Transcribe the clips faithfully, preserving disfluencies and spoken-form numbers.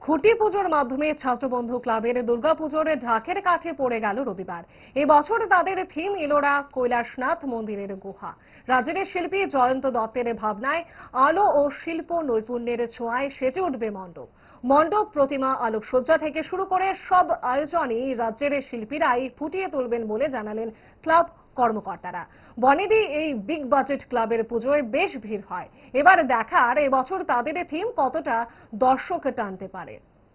খুঁটি পুজোর মাধ্যমে ছাত্রবন্ধু ক্লাবের দুর্গাপুজোর ঢাকের কাঠে পড়ে গেল রবিবার। এবছর তাদের থিম ইলোরা কৈলাসনাথ মন্দিরের গুহা। রাজ্যের শিল্পী জয়ন্ত দত্তের ভাবনায় আলো ও শিল্প নৈপুণ্যের ছোঁয়ায় সেজে উঠবে মণ্ডপ। মণ্ডপ, প্রতিমা, আলোকসজ্জা থেকে শুরু করে সব আয়োজনই রাজ্যের শিল্পীরাই ফুটিয়ে তুলবেন বলে জানালেন ক্লাব কর্মকর্তারা। বনেদি এই বিগ বাজেট ক্লাবের পুজোয় বেশ ভিড় হয়। এবার দেখার এবছর তাদের থিম কতটা দর্শক টানতে পারে।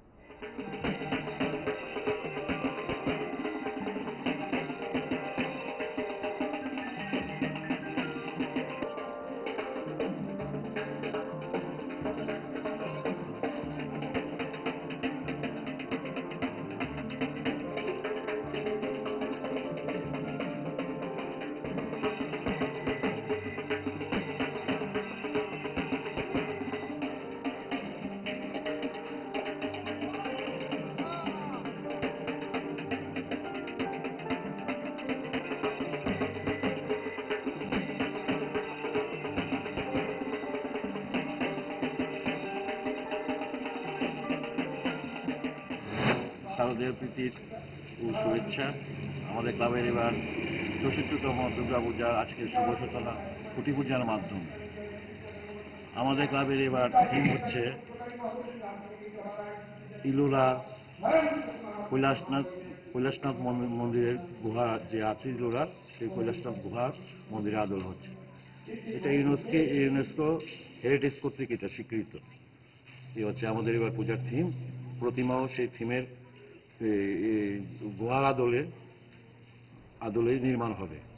শারদীয় প্রীতির শুভেচ্ছা। আমাদের ক্লাবের এবার চৌষট্টিতম দুর্গা পূজার আজকের শুভ সূচনা খুঁটি পূজার মাধ্যমে। আমাদের ক্লাবের এবার থিম হচ্ছে ইলোরা কৈলাসনাথ কৈলাসনাথ মন্দিরের গুহা যে আছে ইলোরা, সেই কৈলাসনাথ গুহার মন্দিরে আদল হচ্ছে। এটা ইউনেস্কো ইউনেস্কো হেরিটেজ কর্তৃক এটা স্বীকৃত। এই হচ্ছে আমাদের এবার পূজার থিম। প্রতিমাও সেই থিমের গুহার আদলে আদলে নির্মাণ হবে।